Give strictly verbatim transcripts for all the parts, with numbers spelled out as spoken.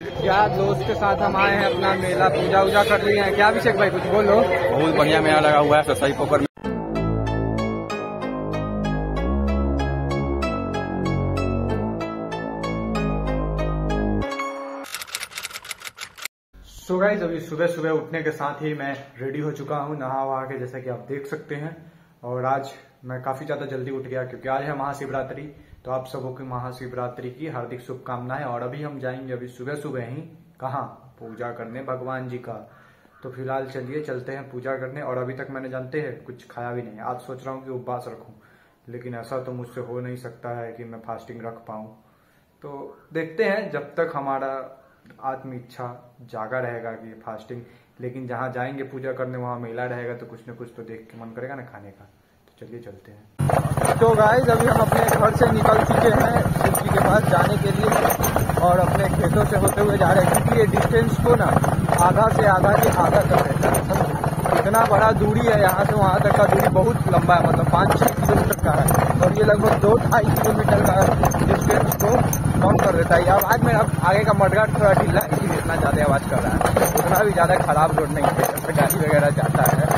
क्या दोस्त के साथ हम आए हैं अपना मेला पूजा वूजा कर लिए हैं। क्या अभिषेक भाई कुछ बोलो। बहुत बढ़िया मेला लगा हुआ है ससाई पोखर में। सो गाइस अभी सुबह सुबह उठने के साथ ही मैं रेडी हो चुका हूँ नहा वहा के, जैसा कि आप देख सकते हैं। और आज मैं काफी ज्यादा जल्दी उठ गया क्योंकि आज है महाशिवरात्रि। तो आप सबों की महाशिवरात्रि की हार्दिक शुभकामनाएं। और अभी हम जाएंगे अभी सुबह सुबह ही कहाँ पूजा करने भगवान जी का। तो फिलहाल चलिए चलते हैं पूजा करने। और अभी तक मैंने जानते हैं कुछ खाया भी नहीं। आज सोच रहा हूँ कि उपवास रखूं, लेकिन ऐसा तो मुझसे हो नहीं सकता है कि मैं फास्टिंग रख पाऊं। तो देखते हैं जब तक हमारा आत्म इच्छा जागा रहेगा कि फास्टिंग। लेकिन जहाँ जाएंगे पूजा करने वहाँ मेला रहेगा तो कुछ न कुछ तो देख के मन करेगा ना खाने का। तो चलिए चलते हैं। तो गाइस अभी हम अपने घर से निकल चुके हैं शिव जी के पास जाने के लिए और अपने खेतों से होते हुए जा रहे हैं क्योंकि ये डिस्टेंस को ना आधा से आधा के आधा कर देता है। इतना बड़ा दूरी है यहाँ से वहाँ तक का दूरी बहुत लंबा है, मतलब पाँच छः किलोमीटर का है। और ये लगभग दो ढाई किलोमीटर का डिस्टेंस को कम कर देता है। आवाज में अब आगे का मडगार्ड थोड़ा ढीला इसीलिए इतना ज्यादा आवाज कर रहा है। उतना भी ज्यादा खराब रोड नहीं है, गाड़ी वगैरह जाता है।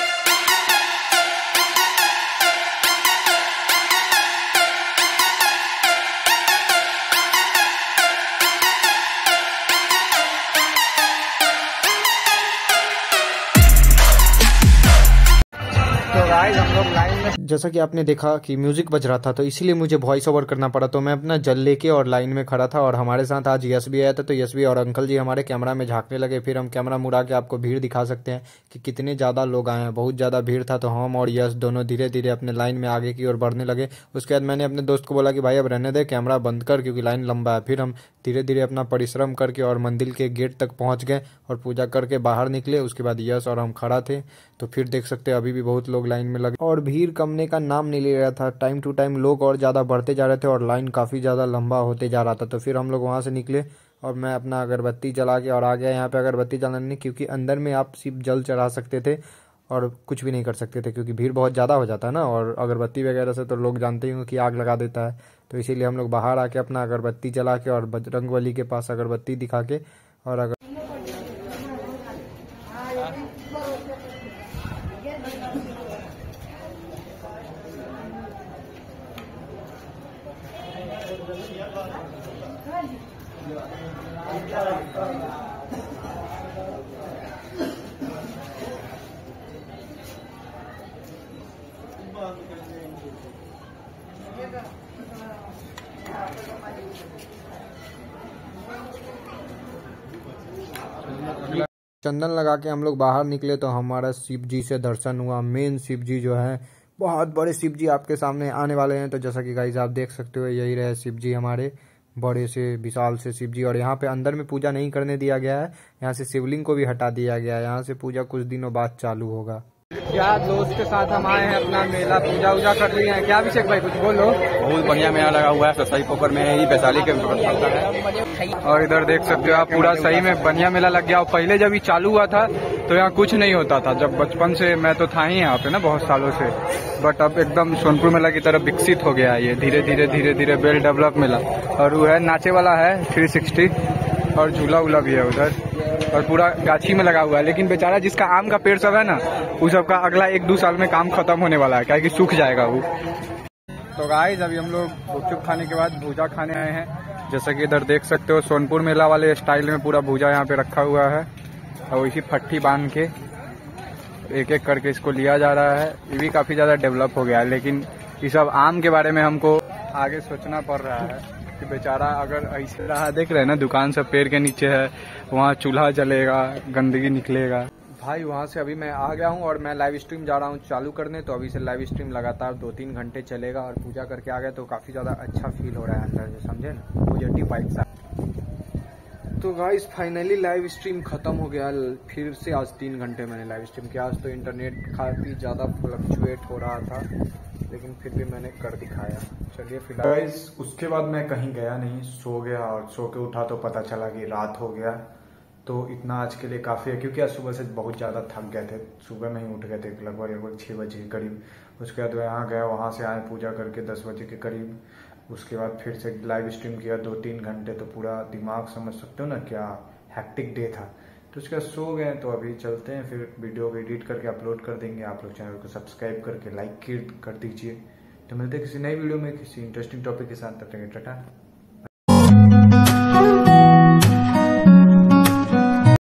हम लोग लाइन में, जैसा कि आपने देखा कि म्यूजिक बज रहा था तो इसीलिए मुझे वॉइस ओवर करना पड़ा। तो मैं अपना जल लेके और लाइन में खड़ा था। और हमारे साथ आज यश भी आया था। तो यश भी और अंकल जी हमारे कैमरा में झांकने लगे। फिर हम कैमरा मुड़ा के आपको भीड़ दिखा सकते हैं कि कितने ज़्यादा लोग आए हैं। बहुत ज़्यादा भीड़ था। तो हम और यश दोनों धीरे धीरे अपने लाइन में आगे की ओर बढ़ने लगे। उसके बाद मैंने अपने दोस्त को बोला कि भाई अब रहने दे, कैमरा बंद कर क्योंकि लाइन लंबा है। फिर हम धीरे धीरे अपना परिश्रम करके और मंदिर के गेट तक पहुँच गए और पूजा करके बाहर निकले। उसके बाद यश और हम खड़ा थे। तो फिर देख सकते हैं अभी भी बहुत लोग लाइन में लगे और भीड़ कमने का नाम नहीं ले रहा था। टाइम टू टाइम लोग और ज़्यादा बढ़ते जा रहे थे और लाइन काफ़ी ज़्यादा लंबा होते जा रहा था। तो फिर हम लोग वहाँ से निकले और मैं अपना अगरबत्ती जला के और आ गया यहाँ पे अगरबत्ती जलाने, क्योंकि अंदर में आप सिर्फ जल चढ़ा सकते थे और कुछ भी नहीं कर सकते थे क्योंकि भीड़ बहुत ज़्यादा हो जाता है ना। और अगरबत्ती वगैरह से तो लोग जानते ही हो कि आग लगा देता है। तो इसीलिए हम लोग बाहर आके अपना अगरबत्ती जला के और बजरंगबली के पास अगरबत्ती दिखा के और अगर चंदन लगा के हम लोग बाहर निकले तो हमारा शिव जी से दर्शन हुआ। मेन शिव जी जो है बहुत बड़े शिव जी आपके सामने आने वाले हैं। तो जैसा कि गाइस आप देख सकते हो यही रहे शिव जी हमारे बड़े से विशाल से शिव जी। और यहाँ पे अंदर में पूजा नहीं करने दिया गया है, यहाँ से शिवलिंग को भी हटा दिया गया है। यहाँ से पूजा कुछ दिनों बाद चालू होगा। क्या दोस्त के साथ हम आए हैं अपना मेला पूजा वूजा कर लिए हैं। क्या अभिषेक भाई कुछ बोलो। बहुत बढ़िया मेला लगा हुआ है ससाई पोखर में, ही वैशाली के है। और इधर देख सकते हो आप पूरा सही में बढ़िया मेला लग गया। और पहले जब ये चालू हुआ था तो यहाँ कुछ नहीं होता था। जब बचपन से मैं तो था ही यहाँ पे ना बहुत सालों से, बट अब एकदम सोनपुर मेला की तरफ विकसित हो गया है ये धीरे धीरे धीरे धीरे वेल डेवलप मेला। और वो है नाचे वाला है थ्री सिक्सटी और झूला वूला भी है उधर और पूरा गाछी में लगा हुआ है। लेकिन बेचारा जिसका आम का पेड़ सब है ना उस सबका अगला एक दो साल में काम खत्म होने वाला है, क्या कि सूख जाएगा वो। तो गाइस अभी हम लोग गुपचुप खाने के बाद भूजा खाने आए हैं। जैसा कि इधर देख सकते हो सोनपुर मेला वाले स्टाइल में पूरा भूजा यहाँ पे रखा हुआ है और इसी फट्टी बांध के एक एक करके इसको लिया जा रहा है। ये भी काफी ज्यादा डेवलप हो गया है, लेकिन ये सब आम के बारे में हमको आगे सोचना पड़ रहा है कि बेचारा अगर ऐसे रहा, देख रहे हैं ना दुकान सब पेड़ के नीचे है, वहाँ चूल्हा जलेगा, गंदगी निकलेगा। भाई वहाँ से अभी मैं आ गया हूँ और मैं लाइव स्ट्रीम जा रहा हूँ चालू करने। तो अभी से लाइव स्ट्रीम लगातार दो तीन घंटे चलेगा और पूजा करके आ गए तो काफी ज्यादा अच्छा फील हो रहा है अंदर से, समझे ना, पॉजिटिव वाइब्स। तो गाइस फाइनली लाइव स्ट्रीम खत्म हो गया। फिर से आज तीन घंटे मैंने लाइव स्ट्रीम किया। आज तो इंटरनेट काफी ज्यादा फ्लक्चुएट हो रहा था, लेकिन फिर भी मैंने कर दिखाया। चलिए फिलहाल गाइस उसके बाद मैं कहीं गया नहीं, सो गया और सो के उठा तो पता चला कि रात हो गया। तो इतना आज के लिए काफ़ी है क्योंकि आज सुबह से बहुत ज़्यादा थक गए थे। सुबह में ही उठ गए थे लगभग लगभग छः बजे के करीब। उसके बाद यहाँ गया, वहाँ से आए पूजा करके दस बजे के करीब। उसके बाद फिर से लाइव स्ट्रीम किया दो तीन घंटे, तो पूरा दिमाग समझ सकते हो ना क्या हैक्टिक डे था। तो उसके बाद सो गए, तो अभी चलते हैं, फिर वीडियो को एडिट करके अपलोड कर देंगे। आप लोग चैनल को सब्सक्राइब करके लाइक कर दीजिए। तो मिलते हैं किसी नई वीडियो में किसी इंटरेस्टिंग टॉपिक के साथ, तब तक टाटा।